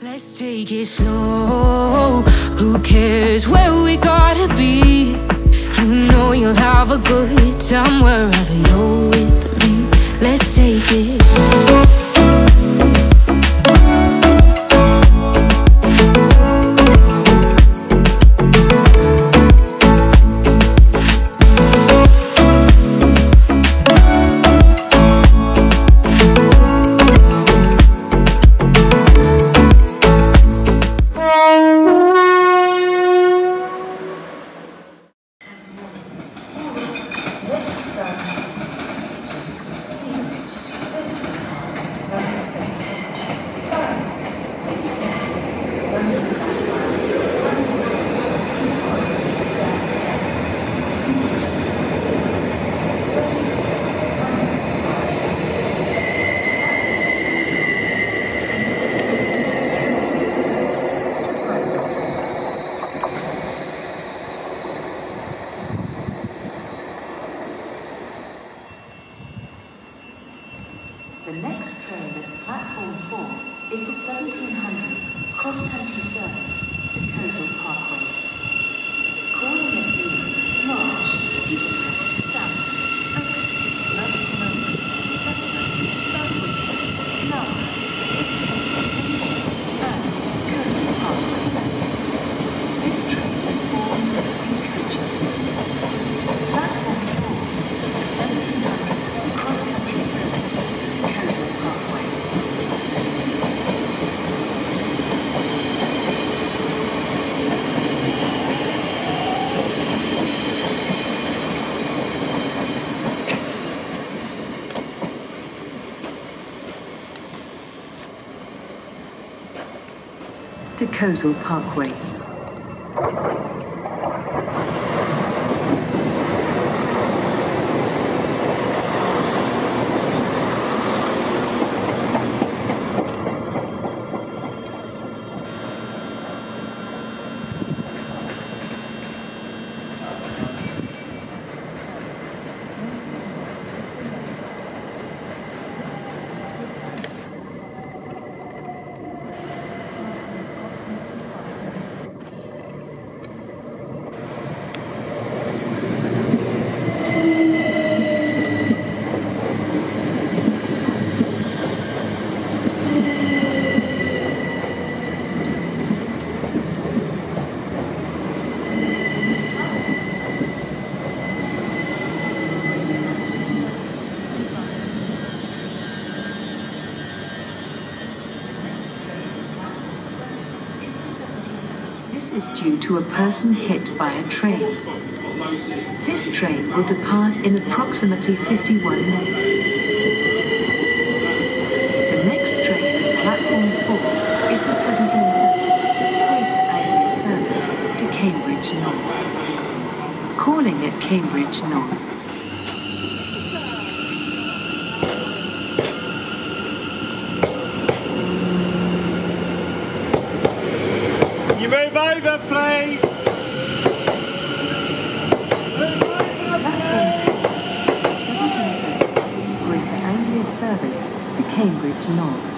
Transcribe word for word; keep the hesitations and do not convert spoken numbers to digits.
Let's take it slow. Who cares where we gotta be? You know you'll have a good time wherever you're with me. Let's take it slow. The next train at platform four is the seventeen hundred CrossCountry service to Thameslink Parkway. Calling at Anglia, March, Eastern, Down, Oak, Locomotive, Thameslink, Southwestern, Lower, and Thameslink Parkway. This train is formed of three coaches. Platform four, the seventeen hundred CrossCountry service to Thameslink Parkway. To Thameslink Parkway. This is due to a person hit by a train. This train will depart in approximately fifty-one minutes. The next train at platform four is the seventeen thirty Greater Anglia service to Cambridge North. Calling at Cambridge North. You move over, please. seventeen thirty Greater Anglia service to Cambridge North.